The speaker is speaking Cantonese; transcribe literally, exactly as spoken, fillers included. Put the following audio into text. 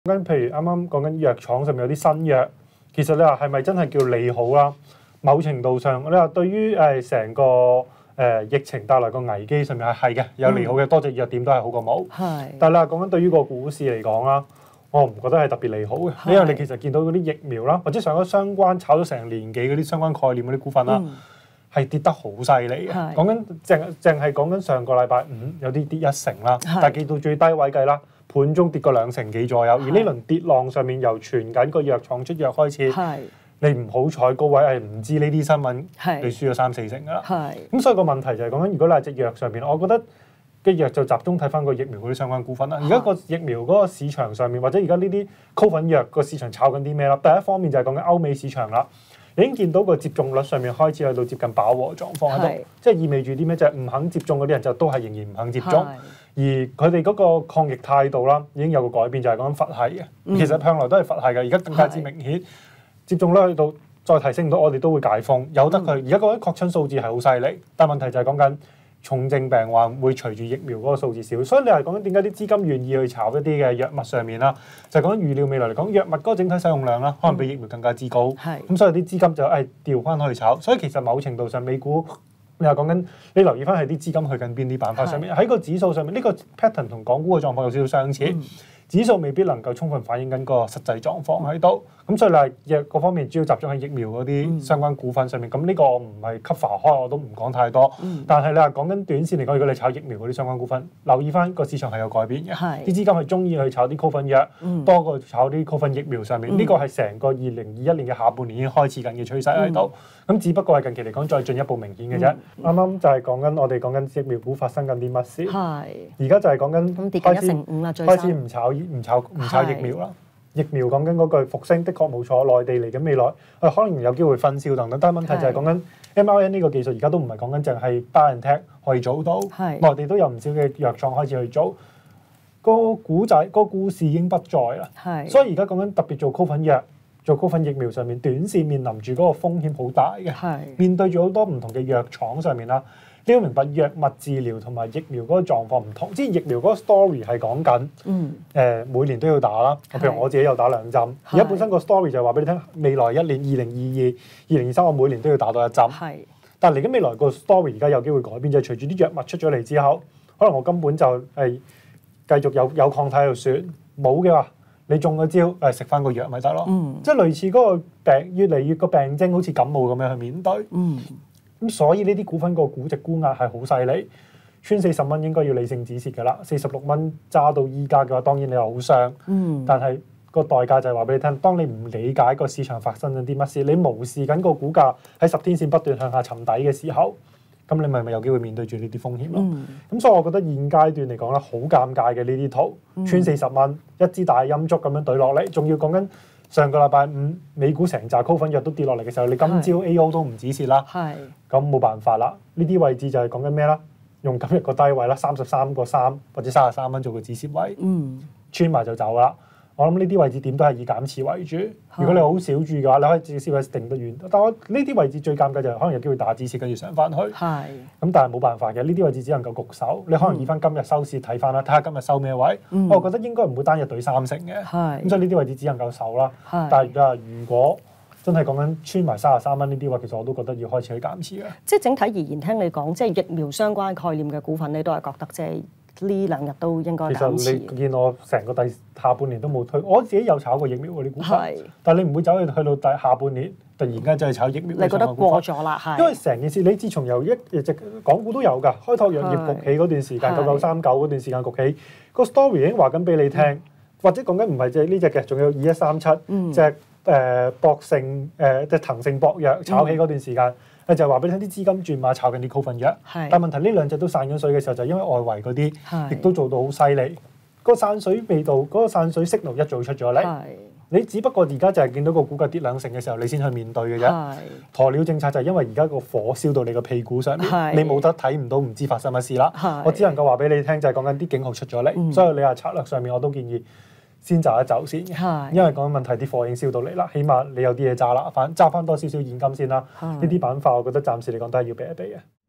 緊譬如啱啱講緊藥廠上面有啲新藥，其實你話係咪真係叫利好啦？某程度上，你話對於誒成個誒、呃、疫情帶來個危機上面係係嘅，有利好嘅，多隻藥點都係好過冇。係。但係你話講緊對於個股市嚟講啦，我唔覺得係特別利好嘅，因為你其實見到嗰啲疫苗啦，或者上咗相關炒咗成年幾嗰啲相關概念嗰啲股份啦。嗯係跌得好犀利嘅，講緊淨淨係講緊上個禮拜五有啲跌一成啦，但係跌到最低位計啦，盤中跌過兩成幾左右。而呢輪跌浪上面由傳緊個藥廠出藥開始，你唔好彩高位係唔知呢啲新聞，你輸咗三四成㗎啦。咁所以個問題就係講緊，如果你係隻藥上邊，我覺得嘅藥就集中睇翻個疫苗嗰啲相關股份啦。而家個疫苗嗰個市場上面，或者而家呢啲 COVID 藥個市場炒緊啲咩啦？第一方面就係講緊歐美市場啦。你已經見到個接種率上面開始去到接近飽和狀況喺度，即係意味住啲咩？就係、是、唔肯接種嗰啲人就都係仍然唔肯接種，而佢哋嗰個抗疫態度啦，已經有個改變，就係講緊佛系嘅。嗯、其實向來都係佛系嘅，而家更加之明顯。接種率去到再提升到，我哋都會解封，由得佢。而家嗰啲確診數字係好犀利，但係問題就係講緊重症病患會隨住疫苗嗰個數字少，所以你係講緊點解啲資金願意去炒一啲嘅藥物上面啦？就係講緊預料未來嚟講，藥物嗰個整體使用量啦，可能比疫苗更加之高。係咁、嗯，所以啲資金就誒調翻去炒。所以其實某程度上，美股你又講緊，你留意翻係啲資金去緊邊啲板塊上面，喺個指數上面，呢、這個 pattern 同港股嘅狀況有少少相似。嗯、指數未必能夠充分反映緊個實際狀況喺度。咁所以你係藥各方面主要集中喺疫苗嗰啲相關股份上面，咁呢、嗯、個我唔係 cover 開，我都唔講太多。嗯、但係你話講緊短線嚟講，如果你炒疫苗嗰啲相關股份，留意翻個市場係有改變嘅，啲資金係中意去炒啲 COVID 藥，嗯、多過炒啲 COVID 疫苗上面。呢、嗯、個係成個二零二一年嘅下半年已經開始緊嘅趨勢喺度。咁、嗯、只不過係近期嚟講再進一步明顯嘅啫。啱啱、嗯、就係講緊我哋講緊疫苗股發生緊啲乜事。而家就係講緊開始開始唔炒唔炒唔炒疫苗啦。疫苗講緊嗰句復星，的確冇錯，內地嚟緊未來，誒可能有機會分銷等等。但係問題就係講緊 M R N 呢個技術，而家都唔係講緊淨係 BioNTech 可以做到，內地都有唔少嘅藥廠開始去做。個股仔、個故事已經不在啦，所以而家講緊特別做 COVID 藥、做 COVID 疫苗上面，短線面臨住嗰個風險好大嘅，面對住好多唔同嘅藥廠上面啦。你要明白藥物治療同埋疫苗嗰個狀況唔同，即係疫苗嗰個 story 係講緊，誒、嗯呃、每年都要打啦。譬如我自己有打兩針，而家本身個 story 就係話俾你聽，未來一年二零二二、二零二三我每年都要打多一針。係，但係嚟緊未來個 story 而家有機會改變，就係、是、隨住啲藥物出咗嚟之後，可能我根本就係繼續有有抗體喺度算，冇嘅話你中咗招誒食翻個藥咪得咯。嗯、即係類似嗰個病越嚟越個病徵好似感冒咁樣去面對。嗯咁所以呢啲股份個估值估壓係好犀利，穿四十蚊應該要理性止蝕㗎啦。四十六蚊揸到依家嘅話，當然你又好傷。嗯。但係個代價就係話俾你聽，當你唔理解個市場發生緊啲乜事，你無視緊個股價喺十天線不斷向下沉底嘅時候，咁你咪咪有機會面對住呢啲風險咯。咁、嗯、所以我覺得現階段嚟講咧，好尷尬嘅呢啲圖，嗯、穿四十蚊一支大陰燭咁樣懟落嚟，仲要講緊。上個禮拜五美股成扎 COVID 藥都跌落嚟嘅時候，你今朝 A O 都唔止蝕啦。係。咁冇辦法啦，呢啲位置就係講緊咩啦？用今日個低位啦，三十三個三或者三十三蚊做個止蝕位。嗯。穿埋就走啦。我諗呢啲位置點都係以減持為主。如果你好少注嘅話，你可以止蝕位定得遠。但我呢啲位置最尷尬就係可能有機會打止蝕跟住上翻去。係。咁但係冇辦法嘅，呢啲位置只能夠焗手。你可能以翻今日收市睇翻啦，睇下今日收咩位。嗯、我覺得應該唔會單日對三成嘅。係。咁所以呢啲位置只能夠守啦。係。但係如果真係講緊穿埋三十三蚊呢啲話，其實我都覺得要開始去減持嘅。即係整體而言，聽你講，即係疫苗相關概念嘅股份，你都係覺得即係。呢兩日都應該減持。其實你見我成個第下半年都冇推，我自己有炒過疫苗嗰啲股份，是但係你唔會走去去到第下半年突然間就係炒疫苗。你覺得過咗啦？係。因為成件事你自從由一隻港股都有㗎，開拓藥業崛起嗰段時間，九九三九嗰段時間崛起，個 story 已經話緊俾你聽，嗯、或者講緊唔係隻呢隻嘅，仲有二一三七隻誒博盛誒即係騰盛博藥炒起嗰段時間。嗯就係話俾你聽，啲資金轉馬炒緊啲 COVID 藥，是但係問題呢兩隻都散緊水嘅時候，就係、因為外圍嗰啲亦都做到好犀利，個散水味道，嗰、嗰個散水息怒一早出咗嚟。是你只不過而家就係見到個股價跌兩成嘅時候，你先去面對嘅啫。是鴕鳥政策就係因為而家個火燒到你個屁股上面，是你冇得睇唔到，唔知發生乜事啦。是我只能夠話俾你聽，就係講緊啲警號出咗嚟，嗯、所以你話策略上面我都建議。先走一走先，因為講緊問題，啲貨已經燒到嚟啦，起碼你有啲嘢揸啦，反揸翻多少少現金先啦。呢啲板塊我覺得暫時嚟講都係要避一避嘅。